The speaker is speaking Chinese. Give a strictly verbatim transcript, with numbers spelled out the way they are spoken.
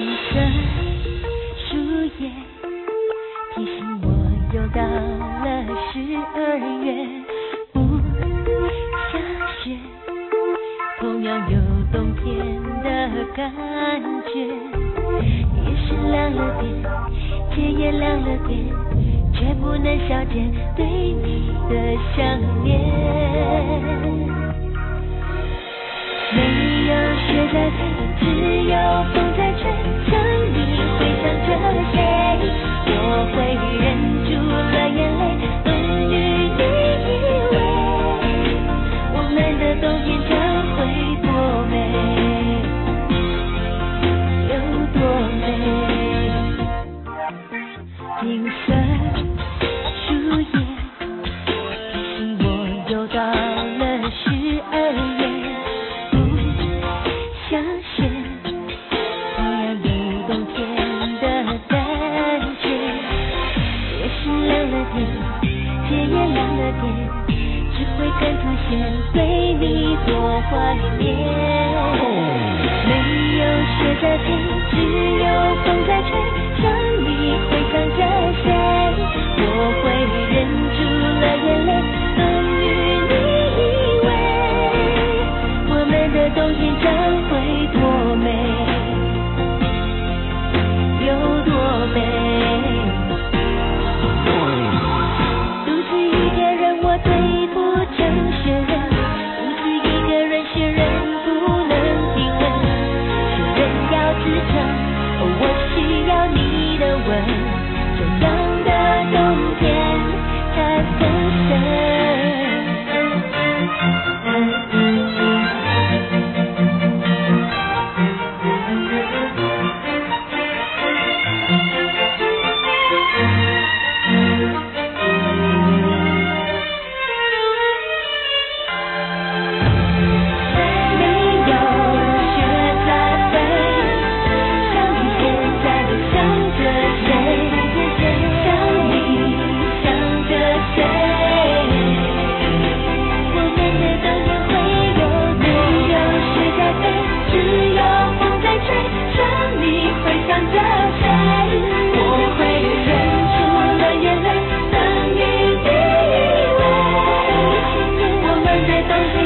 色树叶提醒我又到了十二月，不下雪，同样有冬天的感觉。夜是亮了点，天也亮了点，却不能消减对你的想念。没有雪在飞，只有风在吹，想你会想着谁？我会忍住了眼泪，等与你依偎。我们的冬天将会多美，有多美。金色树叶提醒我又到了十二月。下雪，同样有冬天的感觉。夜是亮了点，天也亮了点，只会更凸显对你多怀念。没有雪在飞，只有风在吹，想你会想着谁？我会忍住了眼泪，等与你依偎。我们的冬天将会多美，有多美。独自一个人我对不成雪人，独自一个人雪人不能平衡，雪人要支撑，我需要你的吻，这样的冬天才丰盛。冬天